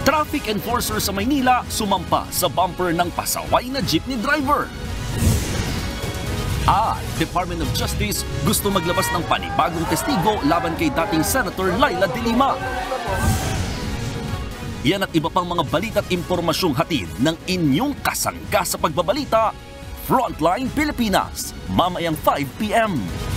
Traffic enforcer sa Maynila sumampa sa bumper ng pasaway na jeepney driver. At Department of Justice gusto maglabas ng panibagong testigo laban kay dating Senator Laila De Lima. Yan at iba pang mga balita at impormasyong hatid ng inyong kasangga sa pagbabalita, Frontline Pilipinas, mamayang 5 p.m.